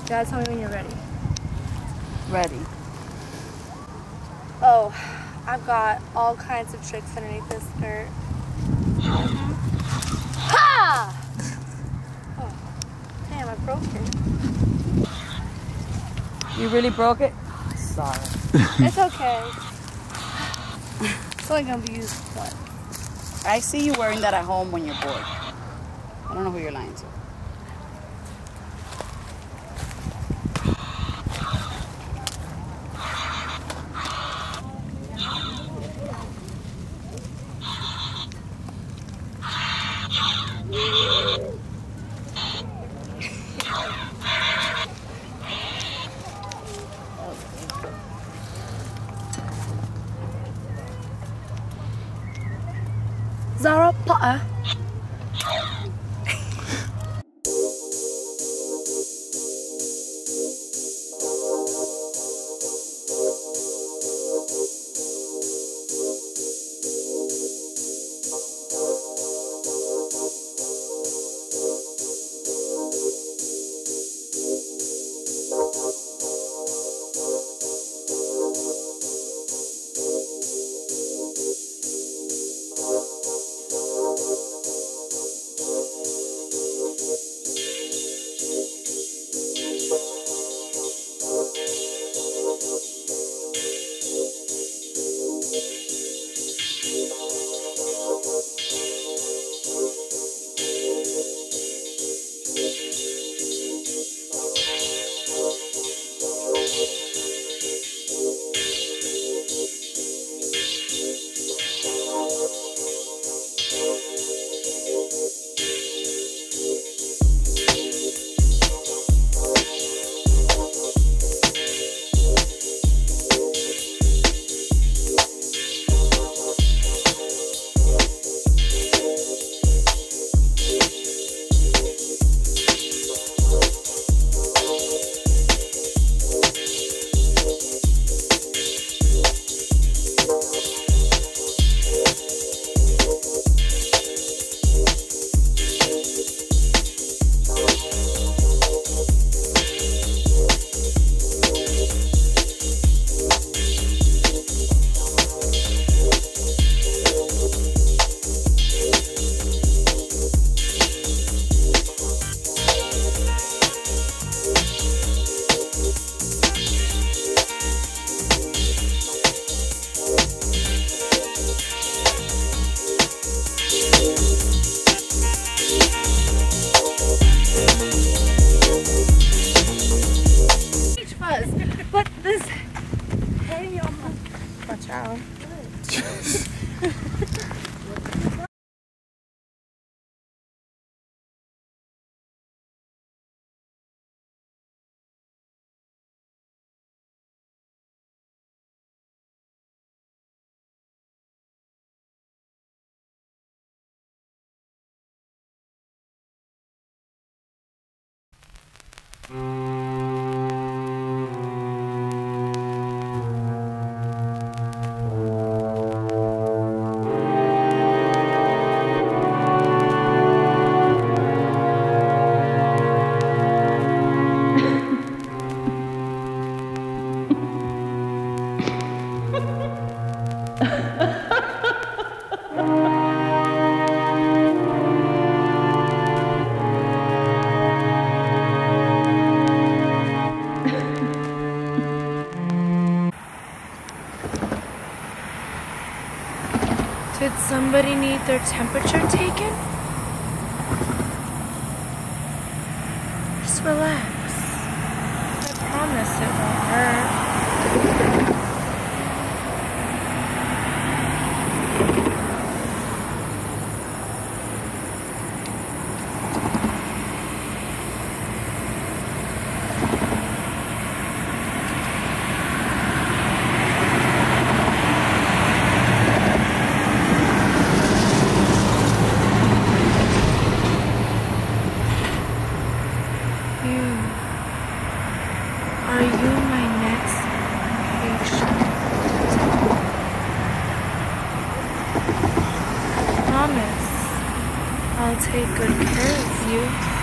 gotta tell me when you're ready. Ready. Oh, I've got all kinds of tricks underneath this skirt. Ha! Oh, damn, I broke it. You really broke it? Sorry. It's okay. It's only gonna be used once. I see you wearing that at home when you're bored. I don't know who you're lying to. Zara Potter. But this hay on my watch out. Did somebody need their temperature taken? Just relax. I promise it won't hurt. Are you my next patient? Promise, I'll take good care of you.